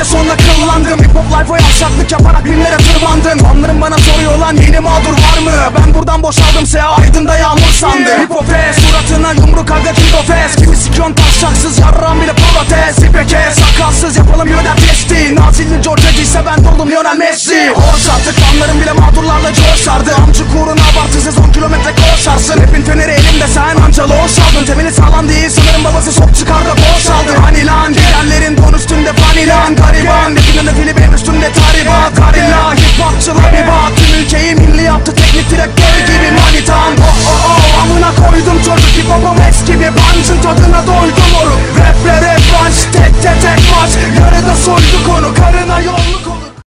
de sonra kıllandım. Hip hop life'a yavşaklık yaparak binlere tırmandım. Fanlarım bana soruyor lan yeni mağdur var mı? Ben buradan boşaldım seyah aydında yağmur sandım. Hip hop fest suratına yumruk aga kindo fest. Kimi sikyon taşaksız yarram bile protest. İpeke sakalsız yapalım yöner testi. Nazilli George ise ben doldum Lionel Messi. Hoş artık fanlarım bile mağdurlarla coşardı. Amcık uğruna abartısız 10 kilometre koşarsın. Rapin feneri elimde sen anca loş aldın. Temeli sağlam değil sanırım babası sok çıkar da boşaldı. Hani lan gidenlerin don üstünde fani lan gariban. Yakınında fili benim üstümde taribat. Gariban